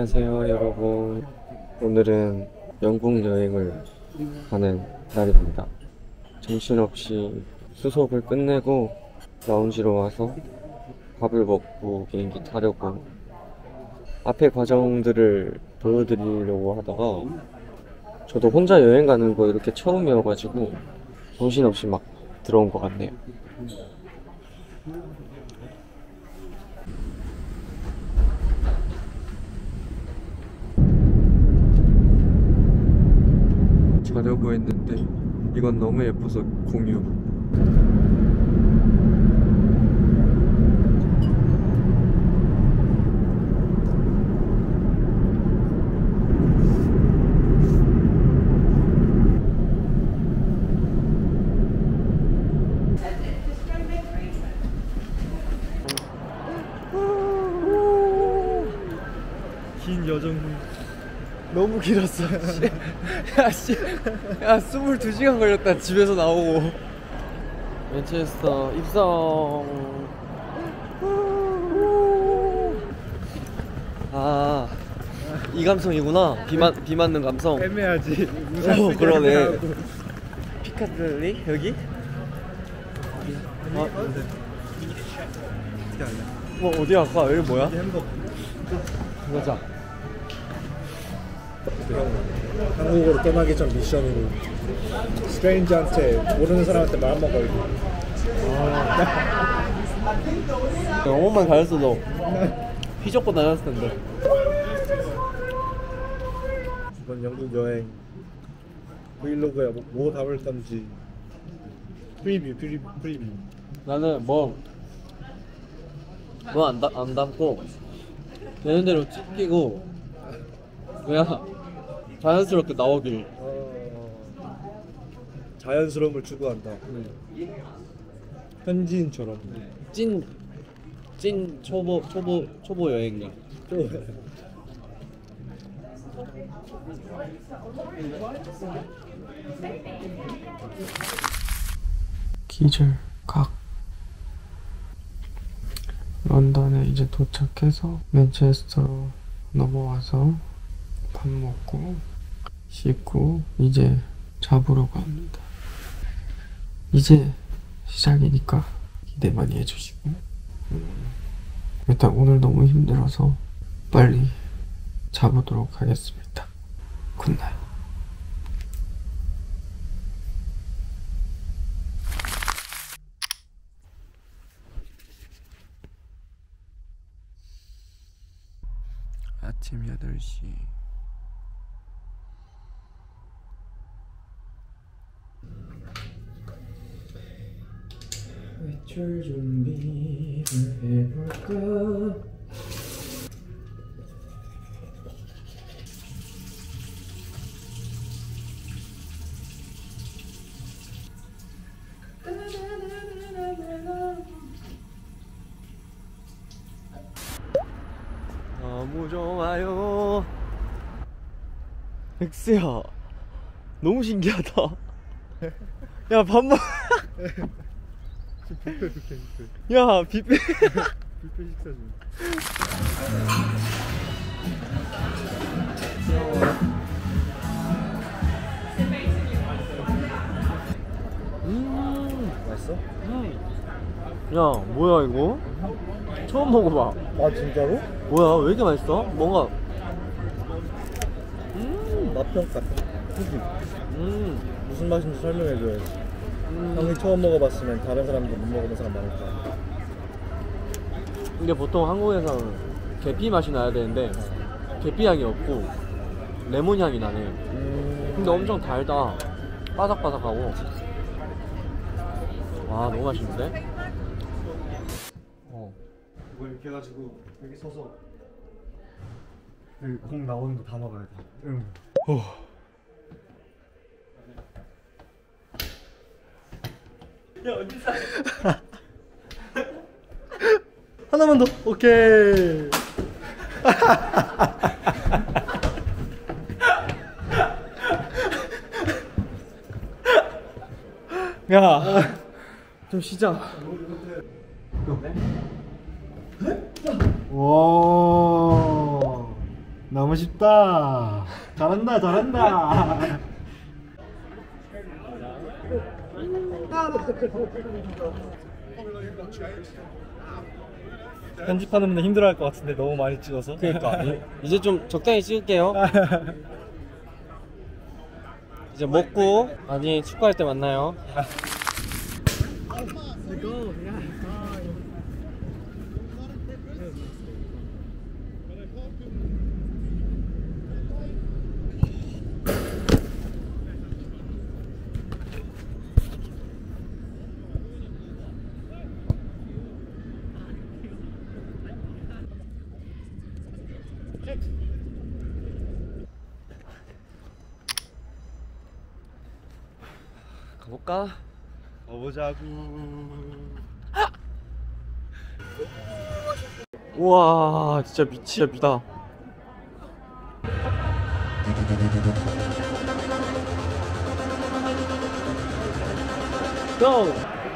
안녕하세요 여러분. 오늘은 영국 여행을 가는 날입니다. 정신없이 수속을 끝내고 라운지로 와서 밥을 먹고 비행기 타려고 앞에 과정들을 보여드리려고 하다가 저도 혼자 여행 가는 거 이렇게 처음이어가지고 정신없이 막 들어온 것 같네요. 자려고 했는데 이건 너무 예뻐서 공유. 긴 여정 너무 길었어요. 야 22시간 걸렸다 집에서 나오고. 맨체스터 입성. 아, 이 감성이구나. 비 맞는 감성. 애매하지. 오, 그러네. 피카딜리 여기? 뭐 어디 갈까? 여기 뭐야? 가자. 한국으로 떠나기 전 미션으로 스트레인저한테 모르는 사람한테 마음만 걸고. 영어만 잘했어도 휘젓고 다녔을 텐데. 이번 영국 여행 브이로그에 뭐 담을 건지 프리뷰. 나는 뭐 안 담고 되는 대로 찍히고 그냥 자연스럽게 나오길. 자연스러움을 추구한다. 현지인처럼. 찐 초보 여행자. 기절각. 런던에 이제 도착해서 맨체스터로 넘어와서 밥 먹고 씻고 이제 잡으러 갑니다. 이제 시작이니까 기대 많이 해주시고, 일단 오늘 너무 힘들어서 빨리 자보도록 하겠습니다. 굿나잇. 아침 8시. 외출 준비를 해볼까? 너무 좋아요. 엑스야 너무 신기하다. 야 밥 먹. 뷔페. 야 뷔페. 뷔페 식사 중. 맛있어? 야 뭐야 이거? 처음 먹어봐. 아 진짜로? 뭐야 왜 이렇게 맛있어? 뭔가 맛평가. 그치? 무슨 맛인지 설명해줘야지. 형이 처음 먹어봤으면 다른 사람들 못 먹어본 사람 많을 거야. 이게 보통 한국에서는 계피 맛이 나야 되는데 계피 향이 없고 레몬 향이 나네. 근데 엄청 달다. 바삭바삭하고. 와 너무 맛있는데? 이거 이렇게 해가지고 여기 서서 여기 공 나오는 거 다 먹어야 돼. 응. 야 어디 사? 하나만 더. 오케이. 야, 좀 쉬자. 와, 너무 쉽다. 잘한다, 잘한다. 편집하는 분들 힘들어할 것 같은데 너무 많이 찍어서. 그러니까 이제 좀 적당히 찍을게요. 이제 먹고 나중에 축구할 때 만나요. 가볼까? 가보자고. 우와 진짜 미치다. 고!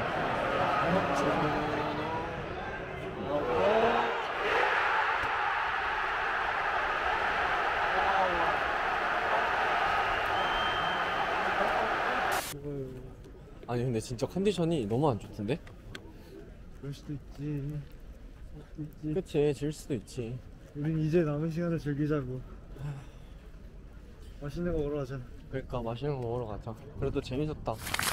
아니 근데 진짜 컨디션이 너무 안 좋던데? 그럴 수도 있지. 그치 질 수도 있지. 우린 이제 남은 시간을 즐기자고. 맛있는 거 먹으러 가자. 그러니까 맛있는 거 먹으러 가자. 그래도 재밌었다.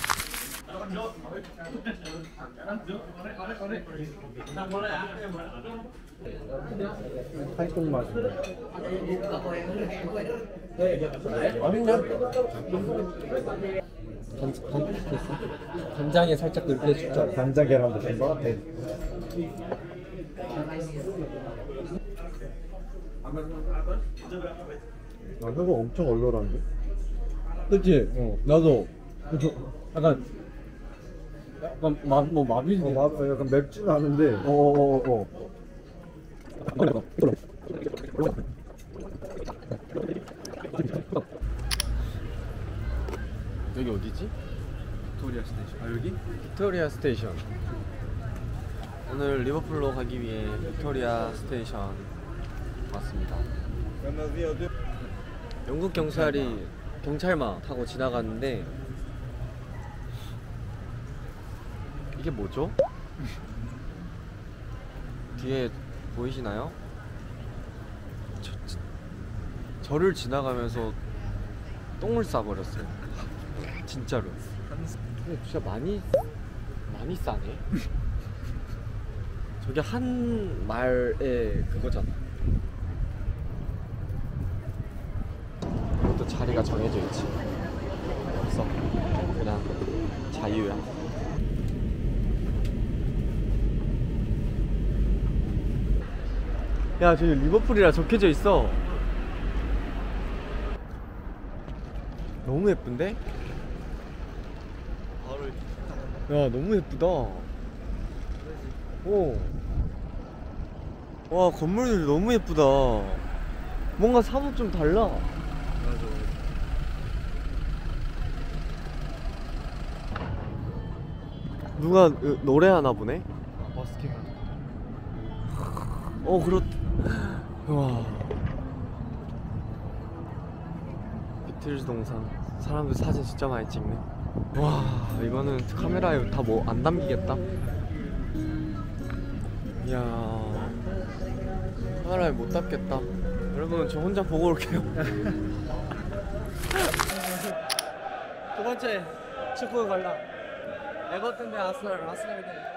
팔꿈 맛인데. 간장에 살짝 늘려줄까? 간장 계란도 된 거 같아. 나 혀가 엄청 얼얼한데? 그치? 나도 약간 뭐 마비. 약간 맵지는 않은데. 여기 어디지? 빅토리아 스테이션. 아 여기? 빅토리아 스테이션. 오늘 리버풀로 가기 위해 빅토리아 스테이션 왔습니다. 영국 경찰마 타고 지나갔는데 이게 뭐죠? 뒤에 보이시나요? 저를 지나가면서 똥을 싸버렸어요. 진짜로. 근데 진짜 많이 싸네. 저게 한 말의 그거잖아. 이것도 자리가 정해져 있지. 없어. 그냥 자유야. 야, 저기 리버풀이라 적혀져 있어. 너무 예쁜데? 야, 너무 예쁘다. 오. 와, 건물들이 너무 예쁘다. 뭔가 사뭇 좀 달라. 맞아. 누가 노래하나 보네? 버스킹. 와. 비틀즈 동상. 사람들 사진 진짜 많이 찍네. 와, 이거는 카메라에 다 뭐 안 담기겠다. 이야, 카메라에 못 담겠다. 여러분, 저 혼자 보고 올게요. 두 번째 축구 관람. 에버튼 대 아스널 대.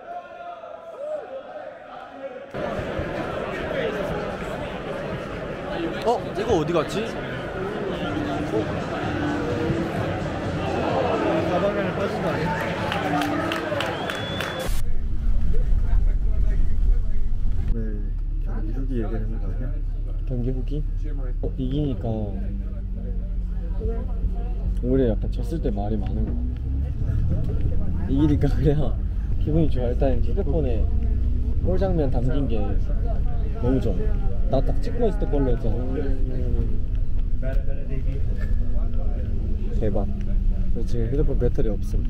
이거 어디 갔지? 가방 안에 빠진 거 아니야? 네, 경기 후기 얘기하는 거 아니야? 경기 후기? 이기니까 올해 약간 졌을 때 말이 많은 거 같아. 이기니까 그래야 기분이 좋아. 일단 휴대폰에 골 장면 담긴 게 너무 좋아. 나 딱 찍고 있을 때 걸로 했잖아. 대박. 그래서 지금 휴대폰 배터리 없음.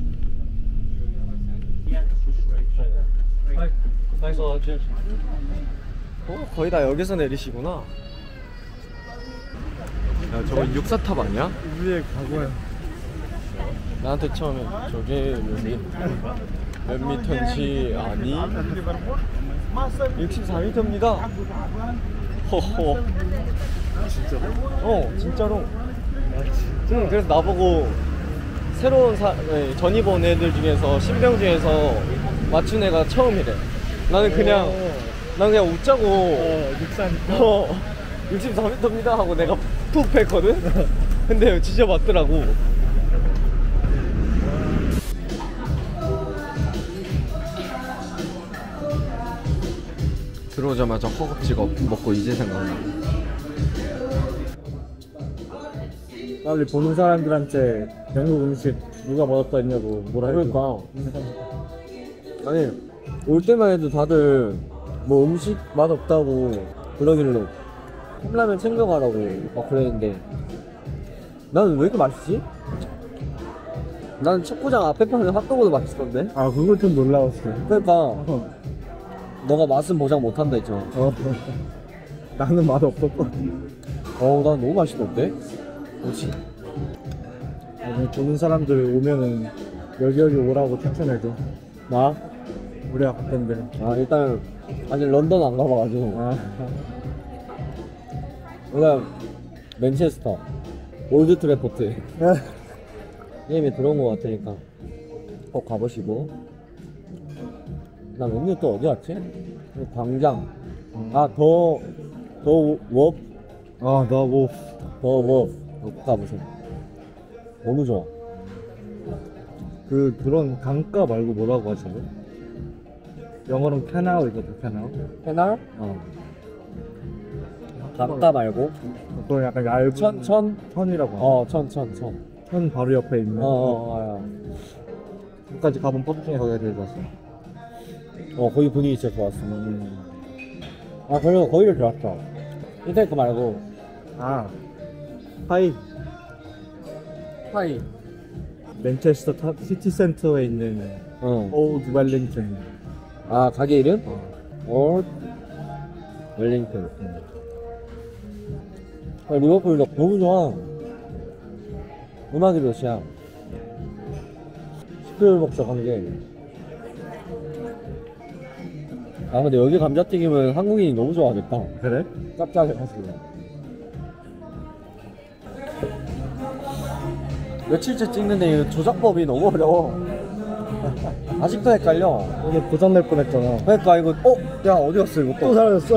거의 다 여기서 내리시구나. 야 저거 육사탑 아니야? 우리의 과거야. 나한테 처음에 저게 몇 미터인지 아니? 64m입니다. 허허. 진짜로? 진짜로. 아 진짜? 그래서 나보고 새로운 전입 온 애들 중에서 신병 중에서 맞춘 애가 처음이래. 나는 그냥 웃자고 육산. 64m입니다 하고 내가 푹 뺐거든? 근데 진짜 맞더라고. 들어오자마자 허겁지겁 먹고 이제 생각나. 빨리 보는 사람들한테 영국 음식 누가 맛없다 했냐고 뭐라 해줘. 그러니까 아니 올 때만 해도 다들 뭐 음식 맛없다고 그러길래 컵라면 챙겨가라고 막 그랬는데 나는 왜 이렇게 맛있지? 나는 축구장 앞에 파는 핫도그도 맛있던데? 아 그거 좀 놀라웠어. 그러니까 너가 맛은 보장 못한다 했잖아. 나는 맛 없었거든. 난 너무 맛있던데? 뭐지? 아니 보는 사람들 오면은 여기 오라고 추천해줘. 나? 우리 아까 텐데. 일단 아직 런던 안 가봐가지고 아 그냥 맨체스터 올드 트래포트 게임에 들어온 것 같으니까 꼭 가보시고. 나 왠지 또 어디 갔지? 광장. 더 워프. 나 뭐 더 워프. 꼭 가보세요. 너무 좋아. 그런 강가 말고 뭐라고 하시죠? 영어로는 캐나우이거든. 캐나우. 캐날? 강가 말고 그건 약간 얇은 천이라고. 천. 천 바로 옆에 있는. 거기까지 가본 버스 중에 거기가 제일 좋았어. 거기 분위기 진짜 좋았어. 그리고 거기를 좋았어. 인터넷 거 말고 하이 하이. 맨체스터 시티 센터에 있는 올드 웰링턴. 가게 이름? 올드 웰링턴. 리버풀도 너무 좋아. 음악이 몇이야? 10개월 먹자 관계. 근데 여기 감자튀김은 한국인이 너무 좋아하겠다. 그래? 짭짤해가지고. 며칠째 찍는데 이 조작법이 너무 어려워. 아직도 헷갈려. 이게 고장날 뻔했잖아. 그러니까 이거 야 어디 갔어 이거 또 사라졌어.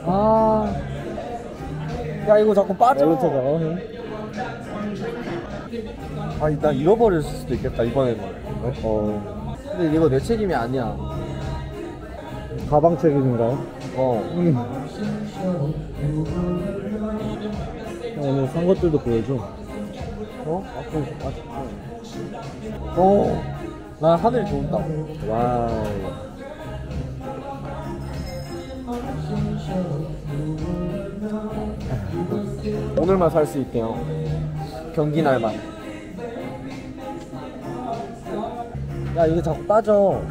야 이거 자꾸 빠져. 이거 찾아. 나 잃어버릴 수도 있겠다 이번에는. 근데 이거 내 책임이 아니야. 가방 책임인가요? 오늘 산 것들도 보여줘. 난 하늘이 좋다. 와우. 오늘만 살 수 있대요. 경기 날만. 야 이게 자꾸 빠져.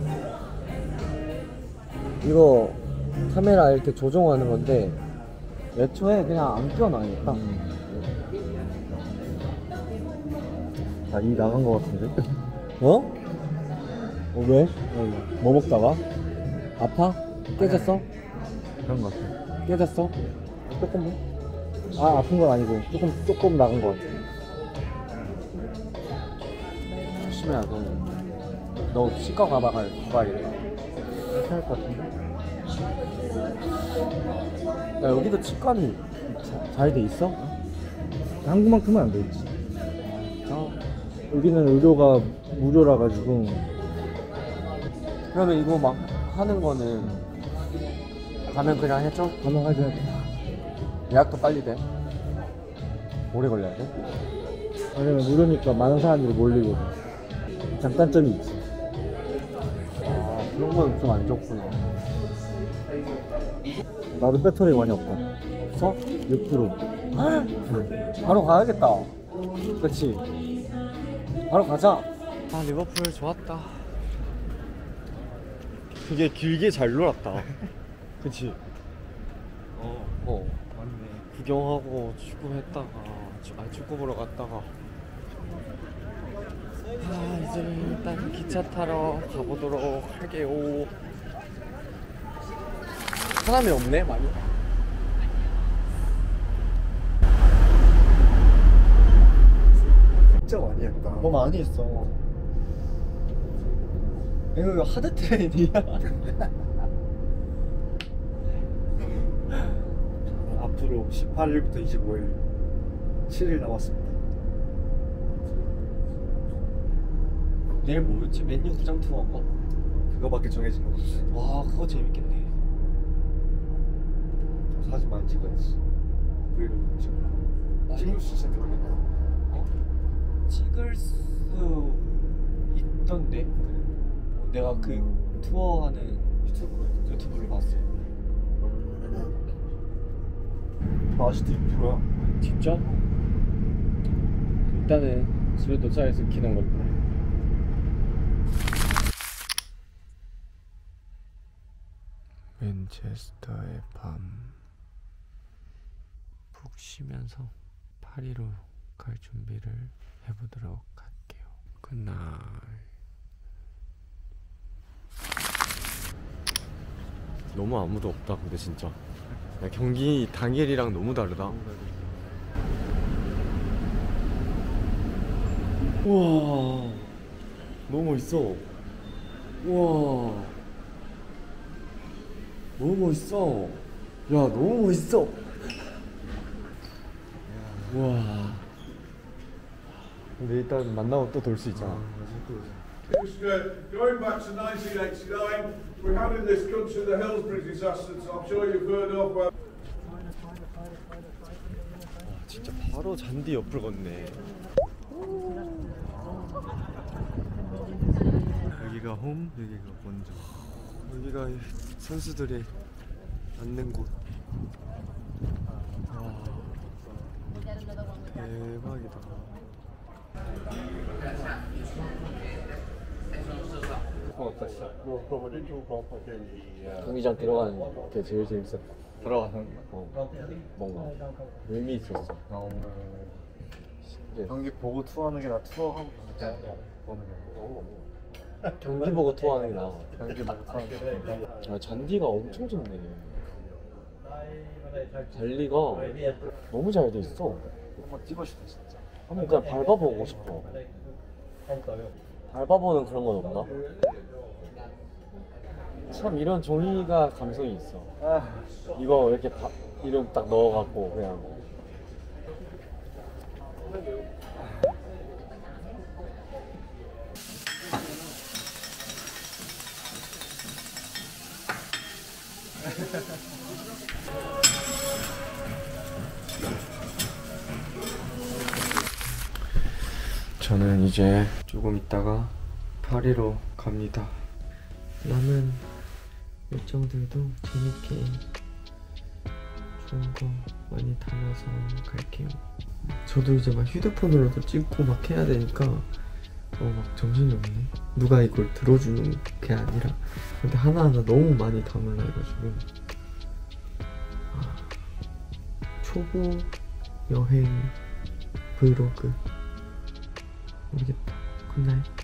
이거 카메라 이렇게 조정하는 건데 애초에 그냥 안 껴놔야겠다. 이 나간 거 같은데? 왜? 뭐 먹다가? 아파? 깨졌어? 그런 거 같아. 깨졌어? 조금? 아픈 건 아니고 조금 나간 거 같아. 조심해야 돼. 너 치과 가봐야겠다. 괜찮을 것 같은데? 야 여기도 치과는 잘 돼 있어? 한국만큼은 안 돼 있지. 여기는 의료가 무료라 가지고. 그러면 이거 막 하는 거는 가면 그냥 해줘? 가능하지. 예약도 빨리 돼? 오래 걸려야 돼? 왜냐면 무료니까 많은 사람들이 몰리거든. 장단점이 있지. 그런 건 좀 안 좋구나. 나도 배터리 많이 없다. 없어? 6%. 바로 가야겠다. 그치? 바로 가자. 리버풀 좋았다. 되게 길게 잘 놀았다. 그치? 맞네. 구경하고 축구 보러 갔다가 이제 일단 기차 타러 가보도록 할게요. 사람이 없네 많이. 진짜 많이 했다. 뭐 많이 했어. 이거 하드 트레인이야. 앞으로 18일부터 25일 7일 남았습니다. 내일 뭐였지? 맨유 구장 투어인가? 그거밖에 정해진 거 없어. 와 그거 재밌겠네. 사진 많이 찍어야지. 브이로그 찍을 수 있으면 좋겠다. 찍을 수 있던데. 내가 그 투어하는 유튜브를 봤어. 아직도 6%야. 진짜? 일단은 집에 도착해서 키는 걸로. 맨체스터의 밤. 푹 쉬면서 파리로 갈 준비를 해보도록 할게요. 굿나잇. 너무 아무도 없다 근데 진짜. 야, 경기 당일이랑 너무 다르다. 우와 너무 멋있어. 우와 너무 멋있어. 야 너무 멋있어. 우와 근데 일단 만나고 또 돌 수 있잖아. Going back to 1989, we had in this country the Hillsborough disaster, so I'm sure you've heard of. 진짜 바로 잔디 옆을 걷네. 여기가 홈, 여기가 원정. 여기가 선수들이 앉는 곳. 와, 대박이다. 경기장 들어가는 게 제일 재밌어. 들어가는 뭔가 의미 있었어. 신기해. 경기 보고 투어하는 게 나 투어하고 보는 게. 경기 보고 투어하는 게 나아. 경기 보고 투어하는 게. 잔디가 엄청 좋네. 관리가 너무 잘 돼 있어. 한번 찍어주다 진짜. 한번 그냥 밟아보고 싶어. 밟아보는 그런 건 없나? 참 이런 종이가 감성이 있어. 이거 이렇게 이름 딱 넣어갖고 그냥. 저는 이제 조금 있다가 파리로 갑니다. 남은 일정들도 재밌게 좋은 거 많이 담아서 갈게요. 저도 이제 막 휴대폰으로도 찍고 막 해야 되니까 막 정신이 없네. 누가 이걸 들어주는 게 아니라 근데 하나하나 너무 많이 담으려 해가지고 초보 여행 브이로그 모르겠다. 굿나잇.